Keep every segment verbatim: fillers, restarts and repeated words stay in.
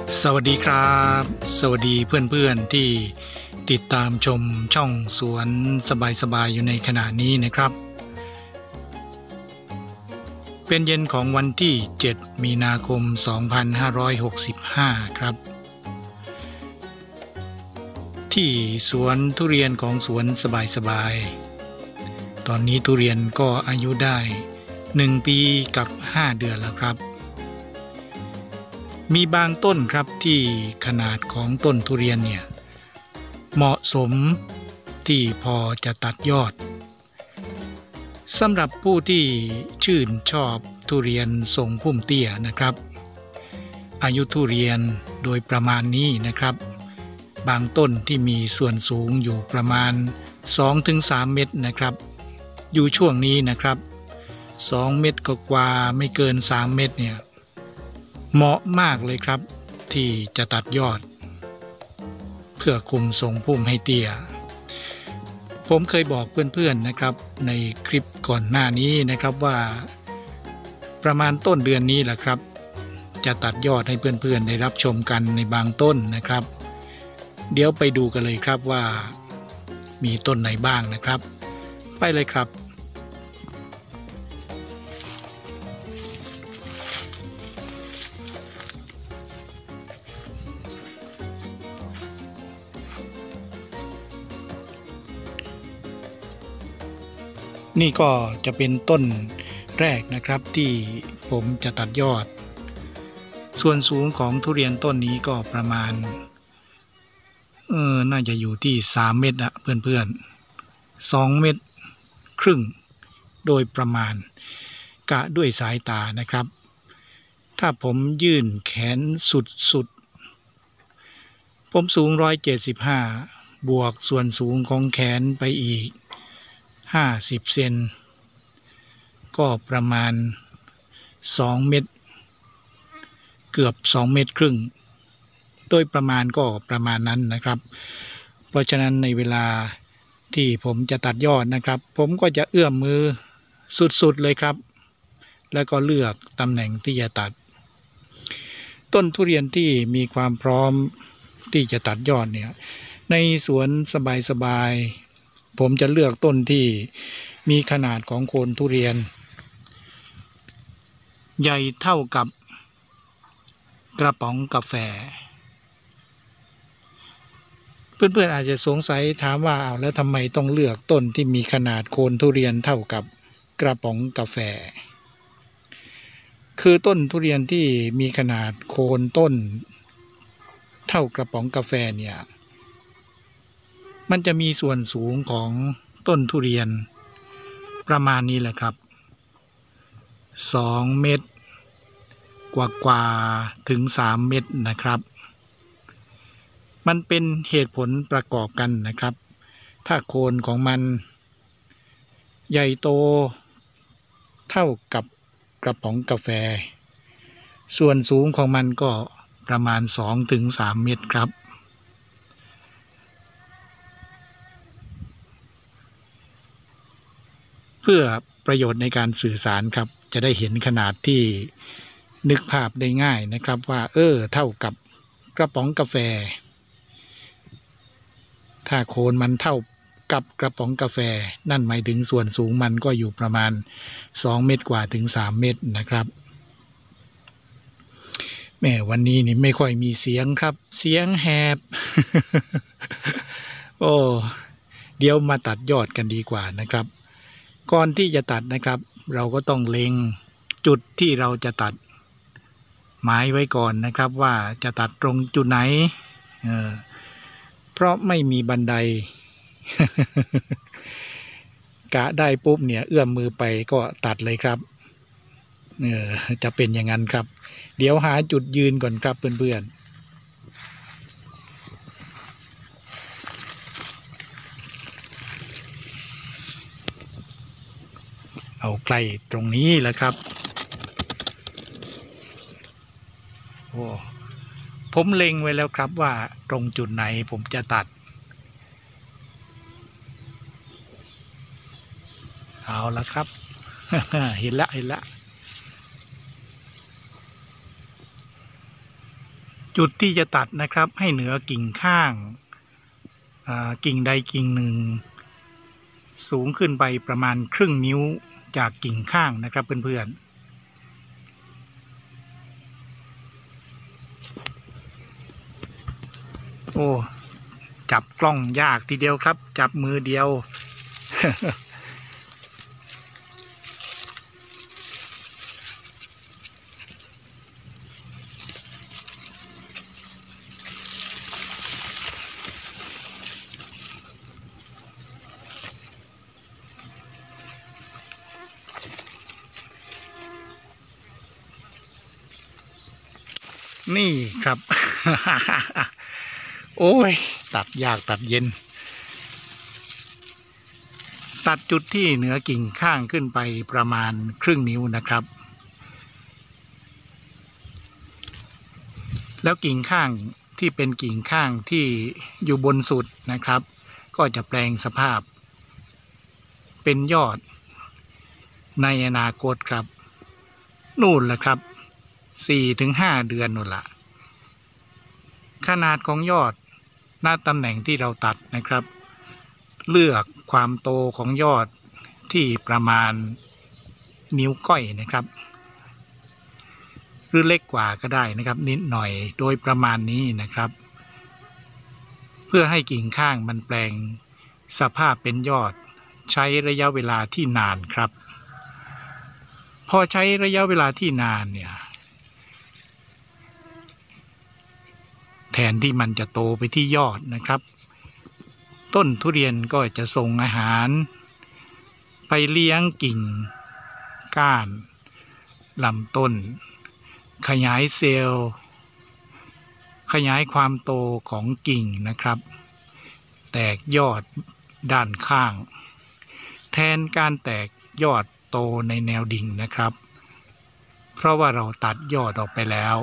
สวัสดีครับสวัสดีเพื่อนๆที่ติดตามชมช่องสวนสบายๆอยู่ในขณะนี้นะครับเป็นเย็นของวันที่เจ็ดมีนาคมสองพันห้าร้อยหกสิบห้าครับที่สวนทุเรียนของสวนสบายๆตอนนี้ทุเรียนก็อายุได้หนึ่งปีกับห้าเดือนแล้วครับมีบางต้นครับที่ขนาดของต้นทุเรียนเนี่ยเหมาะสมที่พอจะตัดยอดสำหรับผู้ที่ชื่นชอบทุเรียนทรงพุ่มเตี้ยนะครับอายุทุเรียนโดยประมาณนี้นะครับบางต้นที่มีส่วนสูงอยู่ประมาณ สองถึงสาม เมตรนะครับอยู่ช่วงนี้นะครับสองเมตรกว่าไม่เกินสามเมตรเนี่ยเหมาะมากเลยครับที่จะตัดยอดเพื่อคุมทรงพุ่มให้เตี้ยผมเคยบอกเพื่อนๆนะครับในคลิปก่อนหน้านี้นะครับว่าประมาณต้นเดือนนี้แหละครับจะตัดยอดให้เพื่อนๆได้รับชมกันในบางต้นนะครับเดี๋ยวไปดูกันเลยครับว่ามีต้นไหนบ้างนะครับไปเลยครับนี่ก็จะเป็นต้นแรกนะครับที่ผมจะตัดยอดส่วนสูงของทุเรียนต้นนี้ก็ประมาณเออน่าจะอยู่ที่สามเมตรอะเพื่อนๆสองเมตรครึ่งโดยประมาณกะด้วยสายตานะครับถ้าผมยื่นแขนสุดๆผมสูงหนึ่งร้อยเจ็ดสิบห้าบวกส่วนสูงของแขนไปอีกห้าสิบเซนก็ประมาณสองเมตรเกือบสองเมตรครึ่งโดยประมาณก็ประมาณนั้นนะครับเพราะฉะนั้นในเวลาที่ผมจะตัดยอดนะครับผมก็จะเอื้อมมือสุดๆเลยครับแล้วก็เลือกตำแหน่งที่จะตัดต้นทุเรียนที่มีความพร้อมที่จะตัดยอดเนี่ยในสวนสบายๆผมจะเลือกต้นที่มีขนาดของโคนทุเรียนใหญ่เท่ากับกระป๋องกาแฟเพื่อนๆอาจจะสงสัยถามว่าเอาแล้วทำไมต้องเลือกต้นที่มีขนาดโคนทุเรียนเท่ากับกระป๋องกาแฟคือต้นทุเรียนที่มีขนาดโคนต้นเท่ากระป๋องกาแฟเนี่ยมันจะมีส่วนสูงของต้นทุเรียนประมาณนี้แหละครับสองเมตรกว่ากว่าถึงสามเมตรนะครับมันเป็นเหตุผลประกอบกันนะครับถ้าโคนของมันใหญ่โตเท่ากับกระป๋องกาแฟส่วนสูงของมันก็ประมาณ สองถึงสาม เมตรครับเพื่อประโยชน์ในการสื่อสารครับจะได้เห็นขนาดที่นึกภาพได้ง่ายนะครับว่าเออเท่ากับกระป๋องกาแฟถ้าโคนมันเท่ากับกระป๋องกาแฟนั่นหมายถึงส่วนสูงมันก็อยู่ประมาณสองเมตรกว่าถึงสามเมตรนะครับแม่วันนี้นี่ไม่ค่อยมีเสียงครับเสียงแหบ โอ้เดี๋ยวมาตัดยอดกันดีกว่านะครับก่อนที่จะตัดนะครับเราก็ต้องเล็งจุดที่เราจะตัดหมายไว้ก่อนนะครับว่าจะตัดตรงจุดไหนเออเพราะไม่มีบันได กะได้ปุ๊บเนี่ยเอื้อมมือไปก็ตัดเลยครับเออจะเป็นอย่างนั้นครับเดี๋ยวหาจุดยืนก่อนครับเพื่อนๆเอาใกล้ตรงนี้แหละครับโอ้ผมเล็งไว้แล้วครับว่าตรงจุดไหนผมจะตัดเอาละครับ เห็นละเห็นละจุดที่จะตัดนะครับให้เหนือกิ่งข้างกิ่งใดกิ่งหนึ่งสูงขึ้นไปประมาณครึ่งนิ้วจากกิ่งข้างนะครับเพื่อนๆโอ้จับกล้องยากทีเดียวครับจับมือเดียว นี่ครับ โอ้ยตัดยากตัดเย็นตัดจุดที่เหนือกิ่งข้างขึ้นไปประมาณครึ่งนิ้วนะครับแล้วกิ่งข้างที่เป็นกิ่งข้างที่อยู่บนสุดนะครับก็จะแปลงสภาพเป็นยอดในอนาคตครับนู่นแหละครับสี่ถึงห้าเดือนนู่นละขนาดของยอดหน้าตำแหน่งที่เราตัดนะครับเลือกความโตของยอดที่ประมาณนิ้วก้อยนะครับหรือเล็กกว่าก็ได้นะครับนิดหน่อยโดยประมาณนี้นะครับเพื่อให้กิ่งข้างมันแปลงสภาพเป็นยอดใช้ระยะเวลาที่นานครับพอใช้ระยะเวลาที่นานเนี่ยแทนที่มันจะโตไปที่ยอดนะครับต้นทุเรียนก็จะส่งอาหารไปเลี้ยงกิ่งก้านลำต้นขยายเซลล์ขยายความโตของกิ่งนะครับแตกยอดด้านข้างแทนการแตกยอดโตในแนวดิ่งนะครับเพราะว่าเราตัดยอดออกไปแล้ว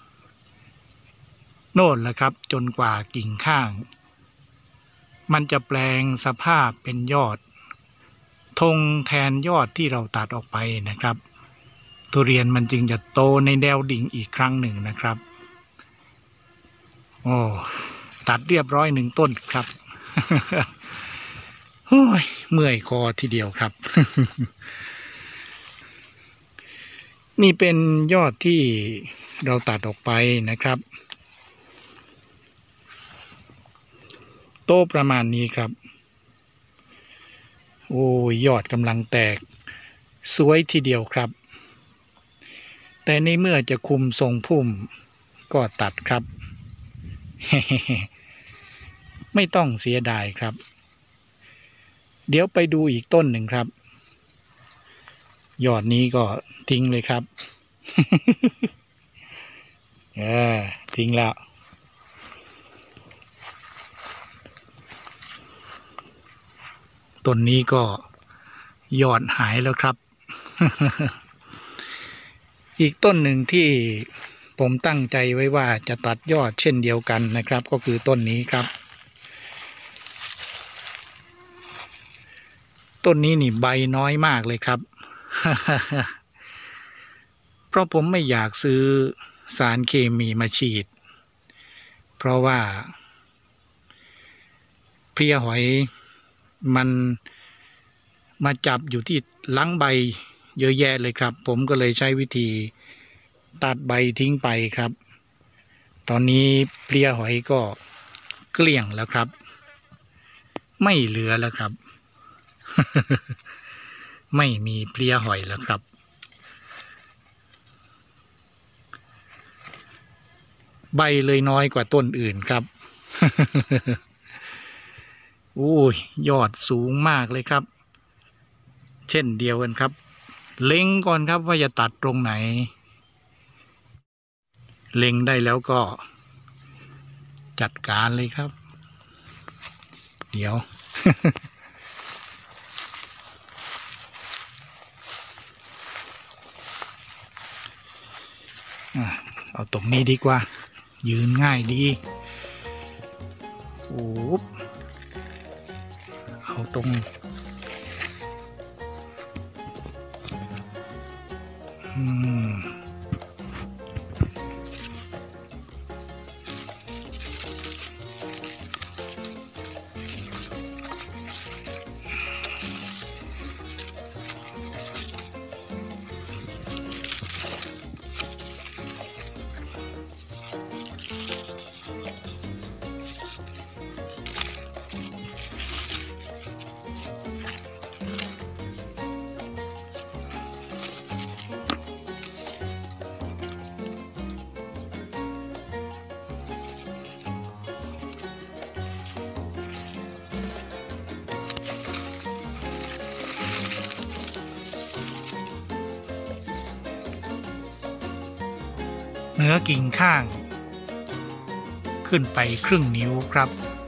โน่นแหละครับจนกว่ากิ่งข้างมันจะแปลงสภาพเป็นยอดทงแทนยอดที่เราตัดออกไปนะครับทุเรียนมันจึงจะโตในแนวดิ่งอีกครั้งหนึ่งนะครับโอ้ตัดเรียบร้อยหนึ่งต้นครับ โอ้ยเมื่อยคอทีเดียวครับ นี่เป็นยอดที่เราตัดออกไปนะครับโตประมาณนี้ครับโอ้ยยอดกำลังแตกสวยทีเดียวครับแต่ในเมื่อจะคุมทรงพุ่มก็ตัดครับ ไม่ต้องเสียดายครับเดี๋ยวไปดูอีกต้นหนึ่งครับยอดนี้ก็ทิ้งเลยครับ เออทิ้งแล้วต้นนี้ก็ยอดหายแล้วครับ อีกต้นหนึ่งที่ผมตั้งใจไว้ว่าจะตัดยอดเช่นเดียวกันนะครับก็คือต้นนี้ครับต้นนี้นี่ใบน้อยมากเลยครับ เพราะผมไม่อยากซื้อสารเคมีมาฉีดเพราะว่าเพลี้ยหอยมันมาจับอยู่ที่หลังใบเยอะแยะเลยครับผมก็เลยใช้วิธีตัดใบทิ้งไปครับตอนนี้เพลี้ยหอยก็เกลี้ยงแล้วครับไม่เหลือแล้วครับ ไม่มีเพลี้ยหอยแล้วครับใบเลยน้อยกว่าต้นอื่นครับ โอ้ยยอดสูงมากเลยครับเช่นเดียวกันครับเล็งก่อนครับว่าจะตัดตรงไหนเล็งได้แล้วก็จัดการเลยครับเดี๋ยว เอาตรงนี้ดีกว่ายืนง่ายดีโอ้เอาตรงอืมเหนือกิ่งข้างขึ้นไปครึ่งนิ้วครับ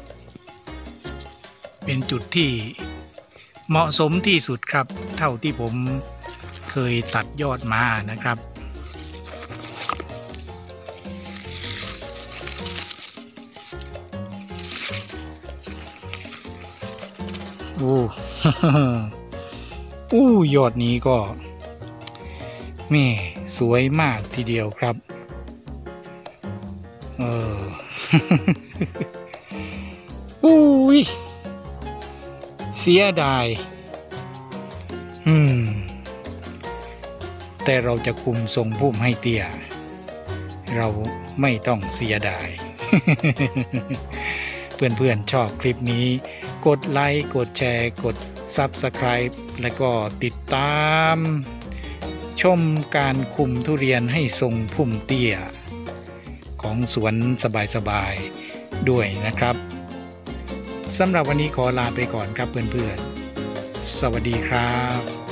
เป็นจุดที่เหมาะสมที่สุดครับเท่าที่ผมเคยตัดยอดมานะครับโอ้ อู้ยอดนี้ก็แม่สวยมากทีเดียวครับเออ อุ้ยเสียดายอืมแต่เราจะคุมทรงพุ่มให้เตี้ยเราไม่ต้องเสียดาย เพื่อนๆชอบคลิปนี้กดไลค์กดแชร์กด ซับสไครบ์ แล้วก็ติดตามชมการคุมทุเรียนให้ทรงพุ่มเตี้ยของสวนสบายๆด้วยนะครับสำหรับวันนี้ขอลาไปก่อนครับเพื่อนๆสวัสดีครับ